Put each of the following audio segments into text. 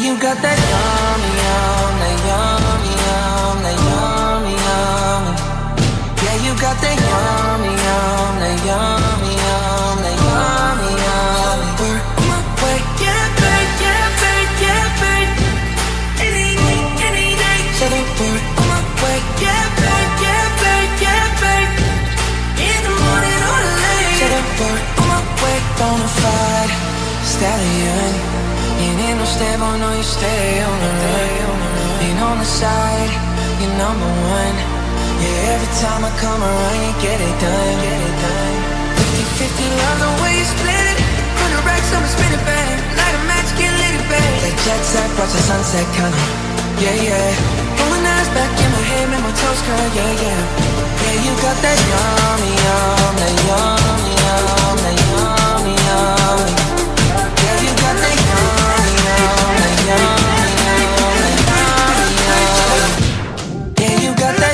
you got that yummy, yum, that yummy, yum, that yummy, yum. Yeah, you got that yummy, yum, that yummy, yum, that yummy, yum. We're on my way, yeah, babe, yeah, babe, yeah, babe. Any day, so that we're on my way, yeah, babe, yeah, babe, yeah, babe. In the morning or late, so that we're on my way, bonafide stallion. Ain't no stable, no, you stay on the run. Ain't on the side, you're number one. Yeah, every time I come around, you get it done, get it done. 50-50, love the way you split it. 100 racks, I'ma spin it back. Light a match, get lit it back. Like jet set, watch the sunset, kinda. Yeah, yeah. Rolling eyes back in my head, make my toes curl, yeah, yeah. Yeah, you got that yummy, yum, that yummy, yum, that yummy, yum. Yeah, you got that yummy, yum, that yummy, yum, that yummy, yum. Yeah, you got that.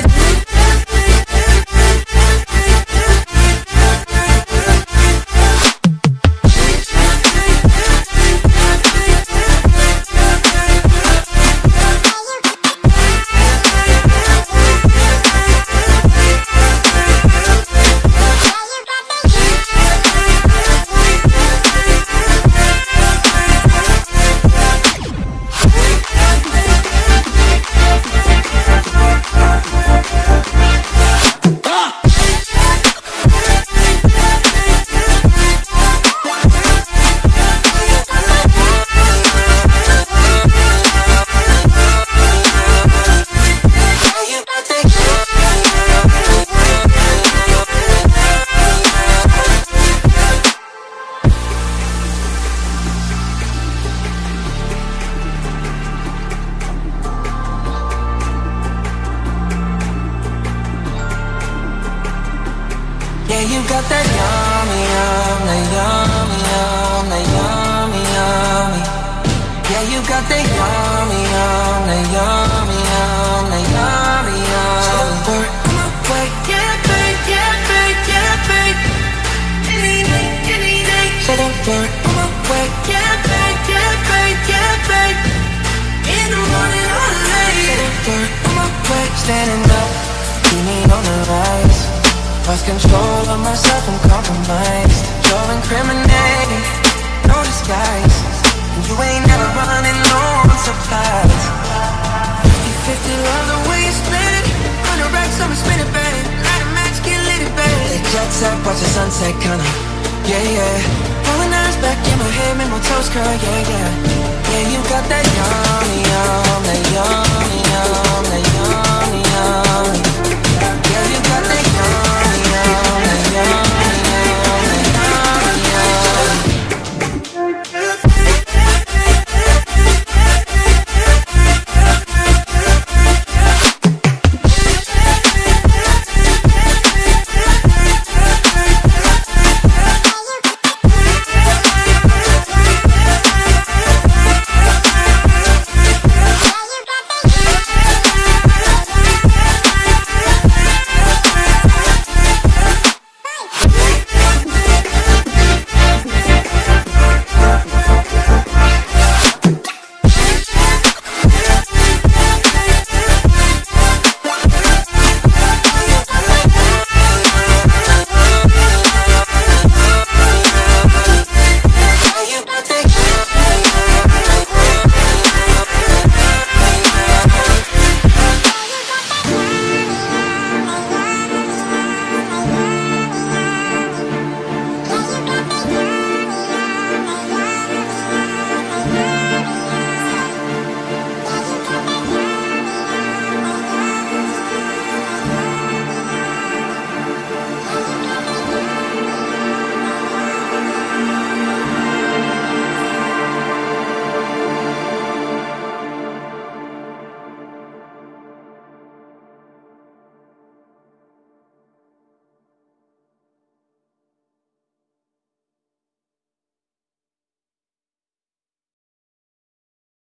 Yeah, you got that yummy, yum, that yummy, yum, that yummy, yummy. Yeah, you got that yummy, yum, that yummy, yum, that yummy, yum. So we're on my way, yeah, babe, yeah, babe, yeah, babe. Any day, so that we're on my way, yeah, babe, yeah, babe, yeah, babe. In the morning or late, so that we're on my way, standing up, leaning on the rise. Lost control of myself, I'm compromised. You're incriminating, no disguise. And you ain't never running low on supplies. 50-50, love the way you split it. 100 racks, I'ma spin it, babe. Light a match, get lit it, babe. Like jet set, watch the sunset, kinda. Yeah, yeah. Rolling eyes back in my head, make my toes curl, yeah, yeah. Yeah, you got that yummy, yum, that yummy.